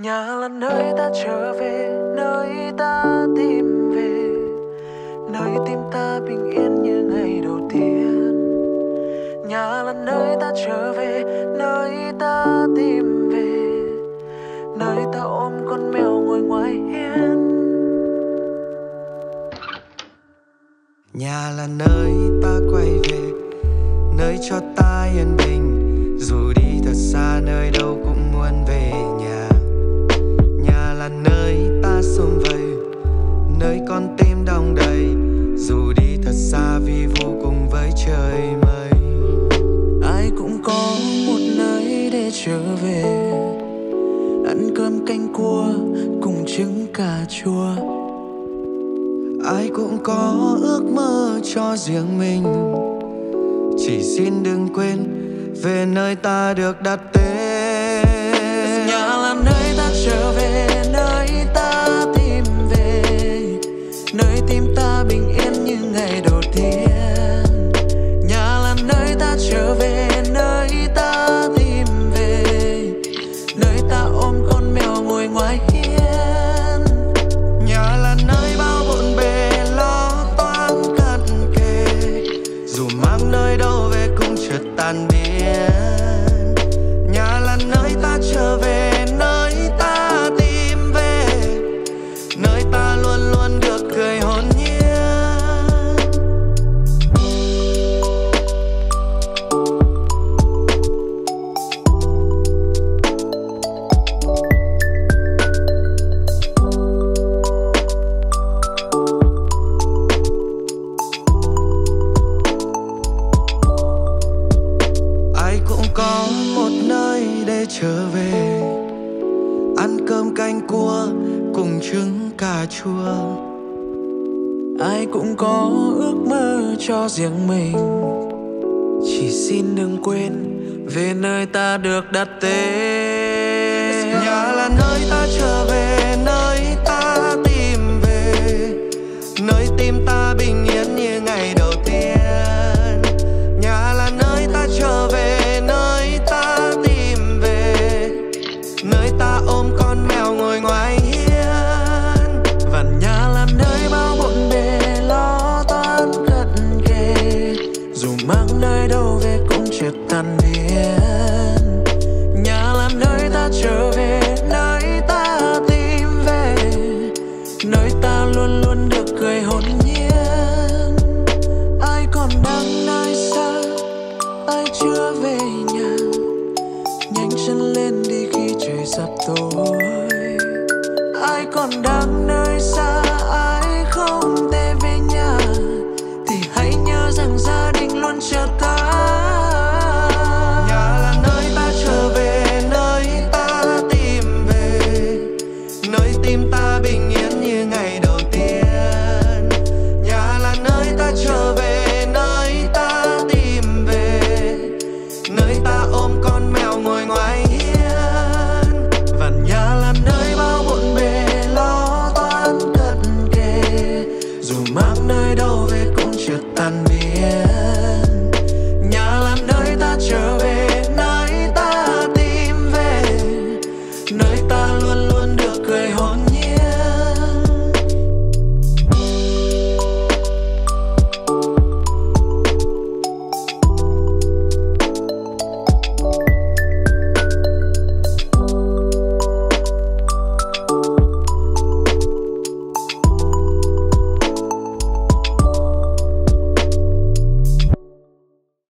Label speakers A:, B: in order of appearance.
A: Nhà là nơi ta trở về, nơi ta tìm về, nơi tim ta bình yên như ngày đầu tiên. Nhà là nơi ta trở về, nơi ta tìm về, nơi ta ôm con mèo ngồi ngoài hiên.
B: Nhà là nơi ta quay về, nơi cho ta yên bình. Dù đi thật xa nơi đâu cũng muốn về nhà. Nhà là nơi ta sum vầy, nơi con tim đong đầy. Dù đi thật xa vì vô cùng với trời mây.
A: Ai cũng có một nơi để trở về, ăn cơm canh cua cùng trứng cà chua.
B: Ai cũng có ước mơ cho riêng mình, chỉ xin đừng quên về nơi ta được đặt tên.
A: Nhà là nơi ta trở về, nơi ta tìm về, nơi tim ta bình yên như ngày đầu tiên. Nhà là nơi ta trở về, nơi ta tìm về, nơi ta ôm con mèo ngồi ngoài hiên.
B: Nhà là nơi bao bộn bề lo toan cận kề, dù mang nơi đâu về cũng chợt tan biến. Nhà là nơi ta trở về, nơi ta tìm về, nơi ta luôn luôn được cười hồn nhiên. Ai cũng có một nơi để trở về, ăn cơm canh cua cùng trứng cà chua.
A: Ai cũng có ước mơ cho riêng mình, chỉ xin đừng quên về nơi ta được đặt tên.
B: Nhà là nơi ta trở về, nơi ta tìm về, nơi tim ta bình yên như ngày đầu tiên. Nhà là nơi ta trở về, nơi ta tìm về, nơi ta ôm con mèo ngồi ngoài hiên.
A: Và nhà là nơi bao bộn bề lo toan cận kề, dù mang nơi đâu về cũng chợt tan biến. Nhà là nơi ta trở về, nơi ta tìm về, nơi ta luôn luôn được cười hồn nhiên. Ai còn đang nơi xa, ai chưa về nhà, nhanh chân lên đi khi trời sắp tối. Ai còn đang nơi xa, ai không thể về nhà, thì hãy nhớ rằng gia đình luôn chờ ta.
B: Nhà là nơi ta trở về, nơi ta tìm về, nơi tim ta bình yên như ngày đầu tiên. Nhà là nơi ta trở về, nơi ta tìm về, nơi ta ôm con mèo ngồi ngoài hiên.
A: Và nhà là nơi bao bộn bề lo toan cận kề, dù mang nơi đâu về cũng chợt tan biến.